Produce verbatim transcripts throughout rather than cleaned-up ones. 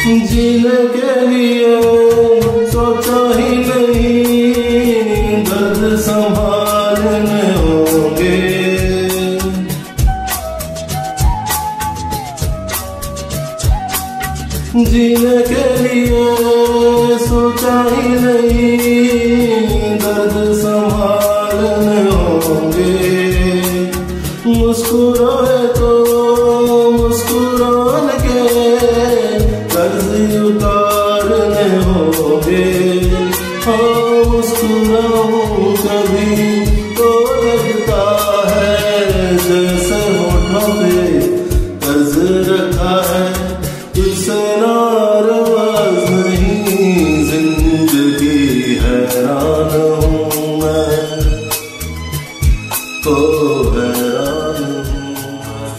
जीने के लिए सोचा ही नहीं, दर्द संभालने होंगे। जीने के लिए सोचा ही नहीं, दर्द संभालने होंगे। मुस्कुराए तो मुस्कुराने के कर्ज उतारने होंगे। हाँ मुस्कुराऊं कभी तो लगता है जैसे होठों पे कर्ज रखा है। तुझसे नाराज नहीं, जिंदगी हैरान हूँ मैं, तो हैरान हूँ मैं।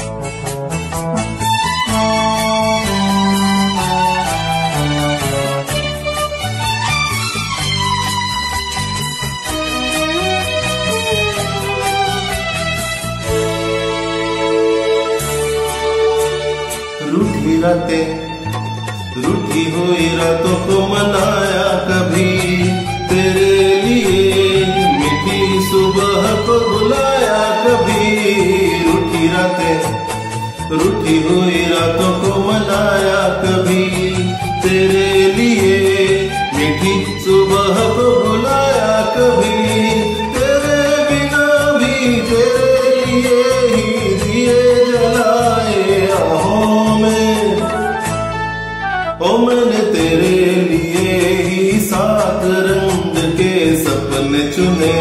रूठी रातें, रूठी हुई रातों को मनाया कभी तेरे लिए, मीठी सुबह को बुलाया कभी। रूठी रातें, रूठी हुई रातों को मनाया कभी तेरे लिए, मीठी सुबह को बुलाया कभी। तेरे बिना भी तेरे लिए ही दिए जलाए आहों में। ओ मैंने तेरे लिए ही सात रंग के सपने चुने,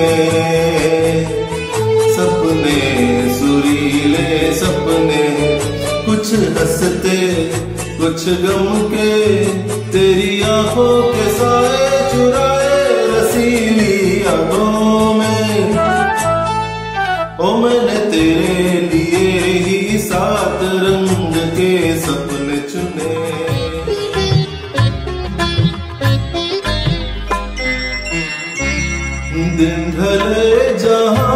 सपने सुरीले सपने, कुछ हंसते कुछ गम के, तेरी आंखों के साए चुराए रसीली यादों में। ओ मैंने तेरे लिए ही सात रंग के सपने चुने। दिन ढले जहां